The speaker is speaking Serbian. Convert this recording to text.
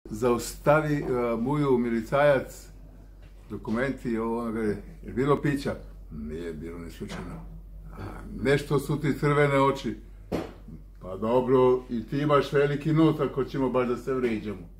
Zaustavi muju milicajac, dokumenti, onoga, je bilo pića? Nije bilo ni slučajno. Nešto su ti crvene oči. Pa dobro, i ti imaš veliki nos ako ćemo baš da se vrijeđamo.